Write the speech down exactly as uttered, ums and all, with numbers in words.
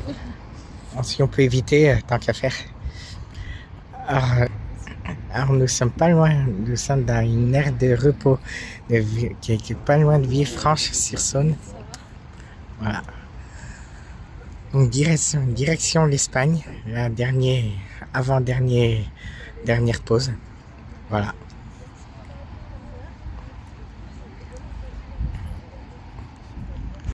Si on peut éviter, euh, tant qu'à faire. Alors, euh, alors, nous sommes pas loin, nous sommes dans une aire de repos de, qui, qui est pas loin de Villefranche-sur-Saône. Voilà. Donc direction, direction l'Espagne, la dernière, avant-dernière, dernière pause. Voilà.